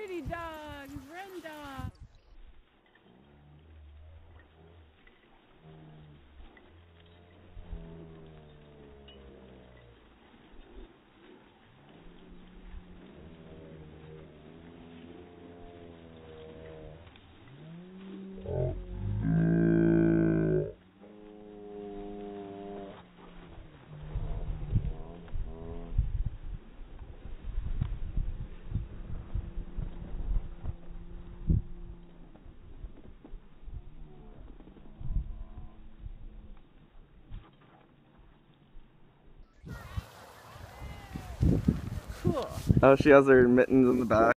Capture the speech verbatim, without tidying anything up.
Pretty dogs, run dogs. Cool. Oh, she has her mittens in the back.